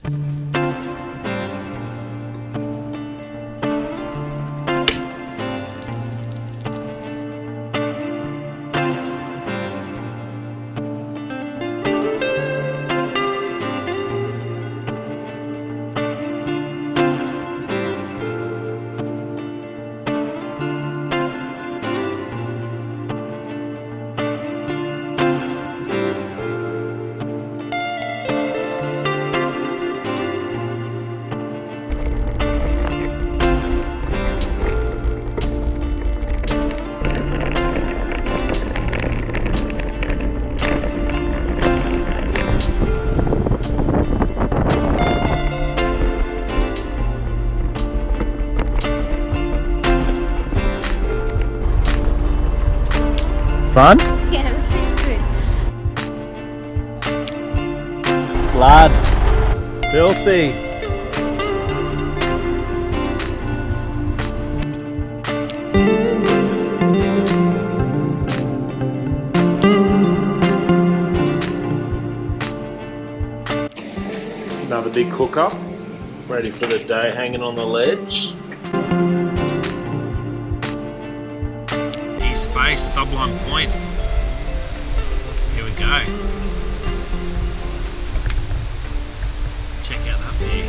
Fun? Yeah, it was super good. Blood. Filthy. Another big cook up. Ready for the day, hanging on the ledge. East Face Sublime Point. Here we go. Check out that view.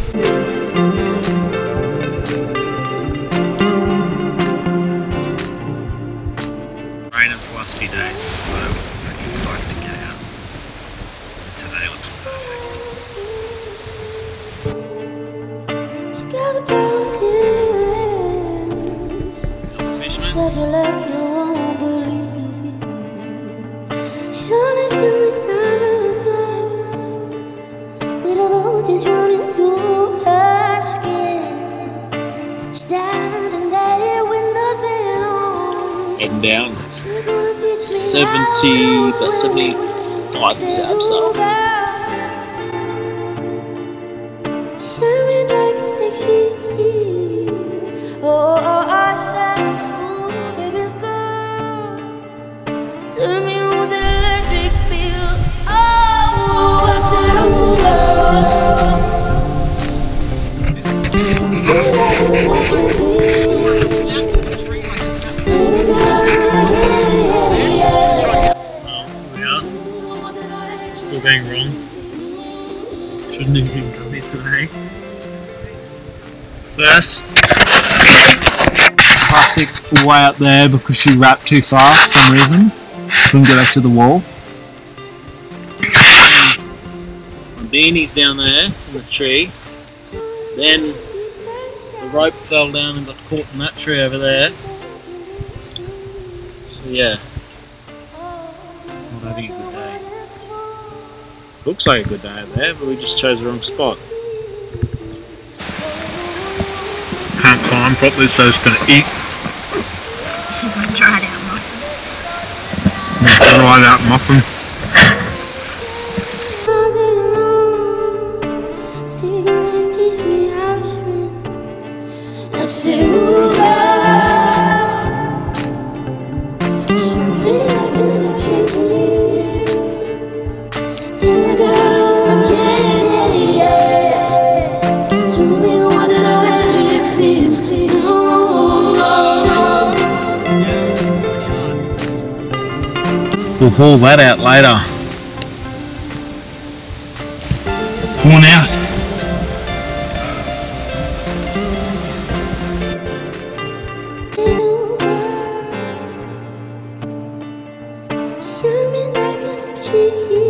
Raining for the last few days, so I'm excited to get out. And today looks perfect. Love you like you won't believe. Sun is in the horizon, with the voltage running through her skin. Standing there with nothing on. Heading down 75 steps up. Shining like an extreme. Oh, I said. Turn me on with that electric feel. Oh, I said, oh, Still going wrong. Shouldn't have been coming today. First, classic way up there because she wrapped too far for some reason. Couldn't get back to the wall. My beanie's down there in the tree. Then the rope fell down and got caught in that tree over there. So yeah, not having a good day. Looks like a good day out there, but we just chose the wrong spot. Can't climb properly, so it's gonna eat. Dried out muffin. Dried out muffin. We'll haul that out later. Worn out. Shining like an electric